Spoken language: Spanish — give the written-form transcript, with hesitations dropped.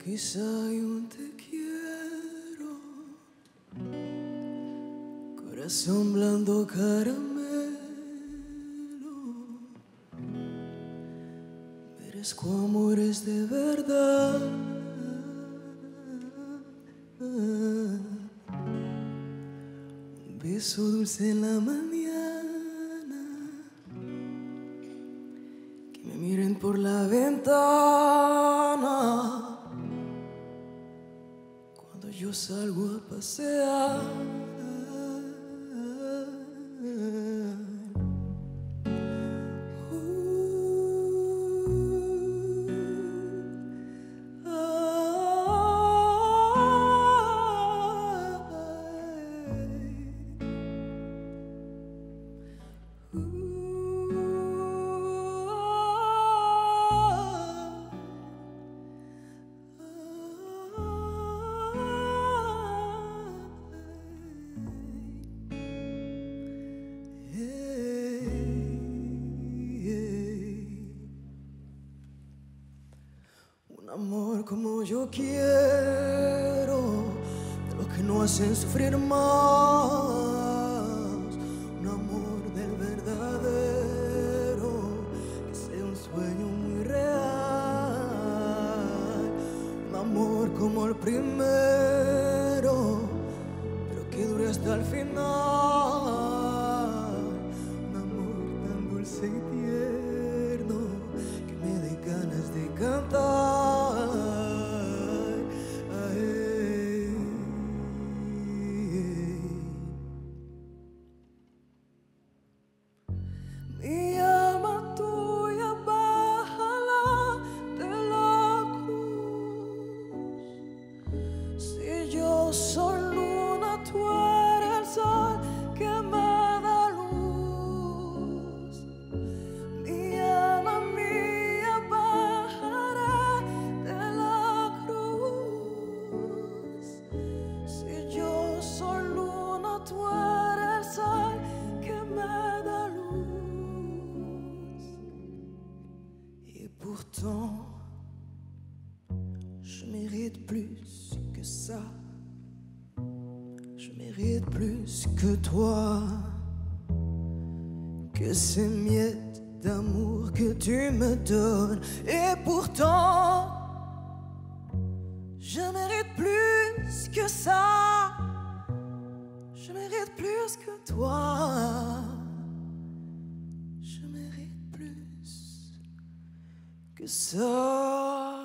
Quizá hay un te quiero, corazón blando caramelo, merezco amores de verdad. Un beso dulce en la mañana, que me miren por la ventana cuando yo salgo a pasear. Un amor como yo quiero, de los que no hacen sufrir más. Un amor del verdadero, que sea un sueño muy real. Un amor como el primero, pero que dure hasta el final. Un amor tan dulce y tierno, que me dé ganas de cantar. Mi alma tuya bájala de la cruz. Si yo soy luna, tú eres el sol que me da luz. Mi alma mía bajaré de la cruz. Si yo soy luna, tú eres el sol que me da luz. Et pourtant, je mérite plus que ça. Je mérite plus que toi, que ces miettes d'amour que tu me donnes. Et pourtant, je mérite plus que ça. Je mérite plus que toi. Je mérite plus que ça.